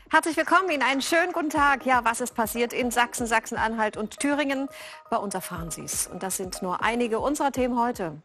Herzlich willkommen Ihnen, einen schönen guten Tag. Ja, was ist passiert in Sachsen, Sachsen-Anhalt und Thüringen? Bei uns erfahren Sie es. Und das sind nur einige unserer Themen heute.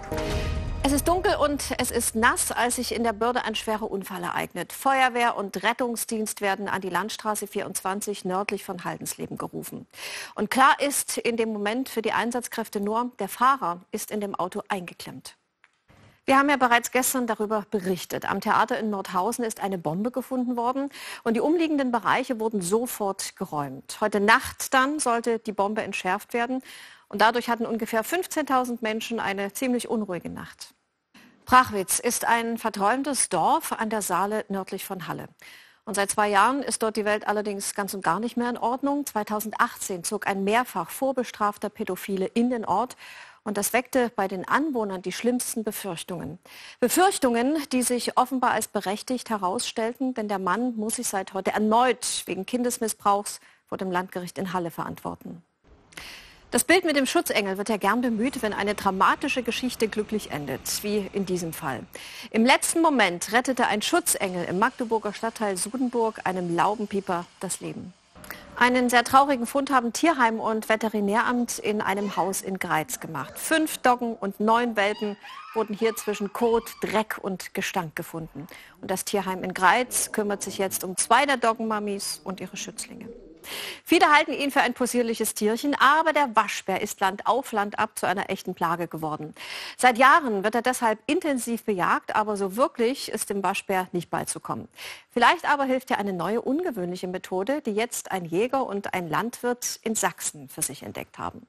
Es ist dunkel und es ist nass, als sich in der Börde ein schwerer Unfall ereignet. Feuerwehr und Rettungsdienst werden an die Landstraße 24 nördlich von Haldensleben gerufen. Und klar ist in dem Moment für die Einsatzkräfte nur, der Fahrer ist in dem Auto eingeklemmt. Wir haben ja bereits gestern darüber berichtet. Am Theater in Nordhausen ist eine Bombe gefunden worden und die umliegenden Bereiche wurden sofort geräumt. Heute Nacht dann sollte die Bombe entschärft werden und dadurch hatten ungefähr 15.000 Menschen eine ziemlich unruhige Nacht. Prachwitz ist ein verträumtes Dorf an der Saale nördlich von Halle. Und seit 2 Jahren ist dort die Welt allerdings ganz und gar nicht mehr in Ordnung. 2018 zog ein mehrfach vorbestrafter Pädophile in den Ort. Und das weckte bei den Anwohnern die schlimmsten Befürchtungen. Befürchtungen, die sich offenbar als berechtigt herausstellten, denn der Mann muss sich seit heute erneut wegen Kindesmissbrauchs vor dem Landgericht in Halle verantworten. Das Bild mit dem Schutzengel wird ja gern bemüht, wenn eine dramatische Geschichte glücklich endet, wie in diesem Fall. Im letzten Moment rettete ein Schutzengel im Magdeburger Stadtteil Sudenburg einem Laubenpieper das Leben. Einen sehr traurigen Fund haben Tierheim und Veterinäramt in einem Haus in Greiz gemacht. 5 Doggen und 9 Welpen wurden hier zwischen Kot, Dreck und Gestank gefunden. Und das Tierheim in Greiz kümmert sich jetzt um 2 der Doggenmamis und ihre Schützlinge. Viele halten ihn für ein possierliches Tierchen, aber der Waschbär ist Land auf, Land ab zu einer echten Plage geworden. Seit Jahren wird er deshalb intensiv bejagt, aber so wirklich ist dem Waschbär nicht beizukommen. Vielleicht aber hilft ja eine neue, ungewöhnliche Methode, die jetzt ein Jäger und ein Landwirt in Sachsen für sich entdeckt haben.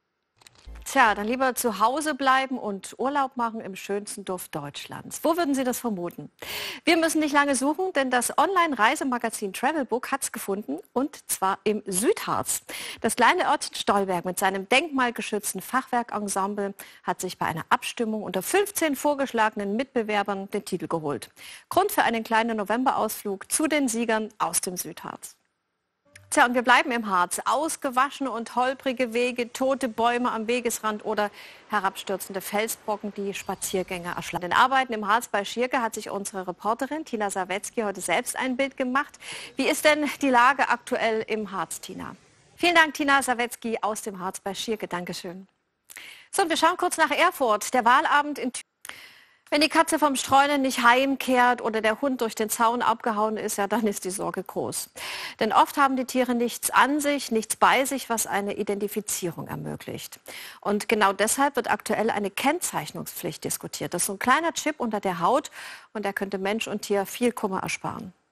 Tja, dann lieber zu Hause bleiben und Urlaub machen im schönsten Dorf Deutschlands. Wo würden Sie das vermuten? Wir müssen nicht lange suchen, denn das Online-Reisemagazin Travelbook hat es gefunden, und zwar im Südharz. Das kleine Örtchen Stolberg mit seinem denkmalgeschützten Fachwerkensemble hat sich bei einer Abstimmung unter 15 vorgeschlagenen Mitbewerbern den Titel geholt. Grund für einen kleinen Novemberausflug zu den Siegern aus dem Südharz. Tja, und wir bleiben im Harz. Ausgewaschene und holprige Wege, tote Bäume am Wegesrand oder herabstürzende Felsbrocken, die Spaziergänger erschlagen. Den Arbeiten im Harz bei Schierke hat sich unsere Reporterin Tina Sawetzki heute selbst ein Bild gemacht. Wie ist denn die Lage aktuell im Harz, Tina? Vielen Dank, Tina Sawetzki aus dem Harz bei Schierke. Dankeschön. So, und wir schauen kurz nach Erfurt. Der Wahlabend in Thüringen. Wenn die Katze vom Streunen nicht heimkehrt oder der Hund durch den Zaun abgehauen ist, ja, dann ist die Sorge groß. Denn oft haben die Tiere nichts an sich, nichts bei sich, was eine Identifizierung ermöglicht. Und genau deshalb wird aktuell eine Kennzeichnungspflicht diskutiert. Das ist so ein kleiner Chip unter der Haut und der könnte Mensch und Tier viel Kummer ersparen.